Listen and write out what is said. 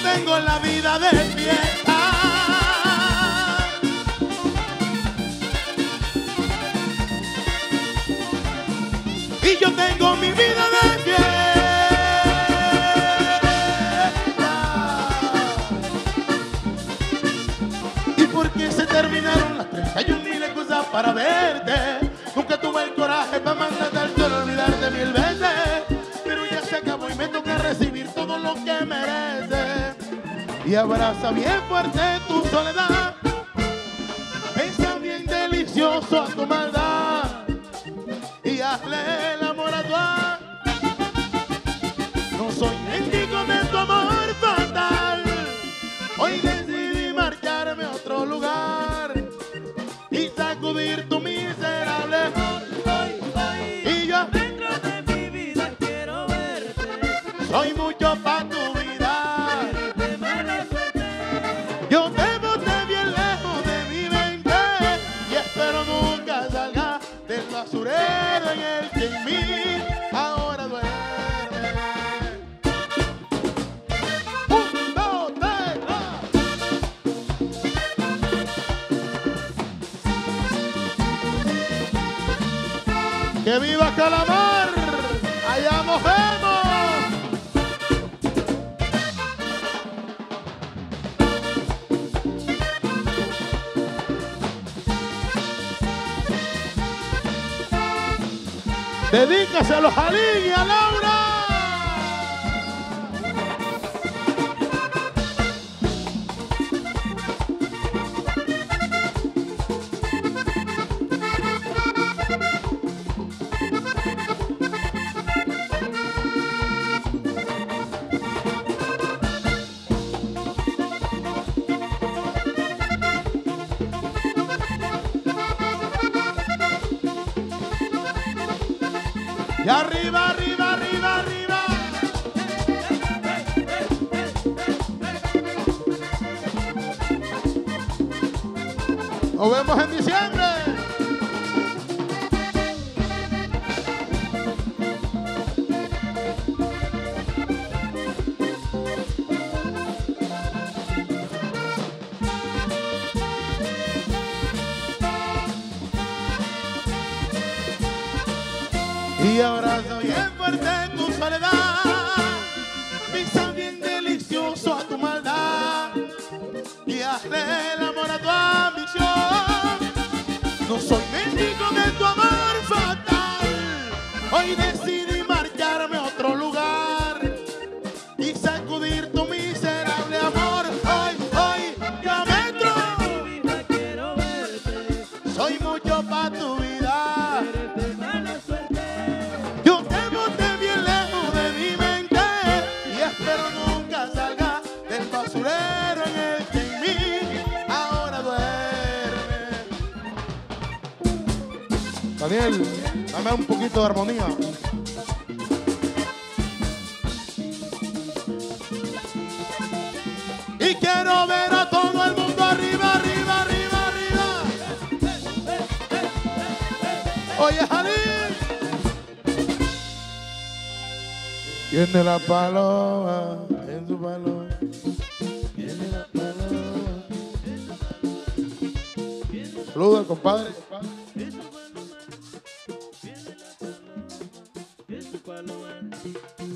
tengo la vida de fiesta. Y yo tengo mi vida de fiesta. ¿Y por qué se terminaron las 31.000 excusas para verte? Nunca tuve el coraje para mandarte al suelo, olvidarte 1000 veces. Pero ya se acabó y me toca recibir todo lo que mereces. Y abraza bien fuerte tu soledad. Besa bien delicioso a tu maldad. Y hazle el amor a tu alma. No soy mendigo de tu amor fatal. Hoy decidí marcharme a otro lugar y sacudir tu miserable amor. Y yo dentro de mi vida quiero verte. soy mucho pa' tu vida. Quererte mala suerte. Yo te boté bien lejos de mi mente y espero nunca salga del basurero en el que en mí ahora duerme. 1, 2, 3, ¡ah! ¡Que viva Calamar! ¡Allá nos vemos! Dedícaselo a Jalín y a Laura. Y arriba, arriba, arriba, arriba. Nos vemos en diciembre. Y abrazo bien fuerte tu soledad. Pisa bien delicioso a tu maldad. Y hazle el amor a tu ambición. No soy mendigo de tu amor fatal. Hoy decidí marcharme a otro lugar y sacudir tu miserable amor. Hoy, ya me entro. Mi vida quiero verte. Soy mucho pa' tu vida. Quererte mala suerte. Yo te boté bien lejos de mi mente y espero nunca salga del basurero en el que en mí ahora duerme. Daniel, dame un poquito de armonía. Y quiero ver a todo el mundo arriba, arriba, arriba, arriba. Oye, Jalín. Tiene la paloma en su paloma. Tiene la paloma. Saluda al compadre. Es su paloma.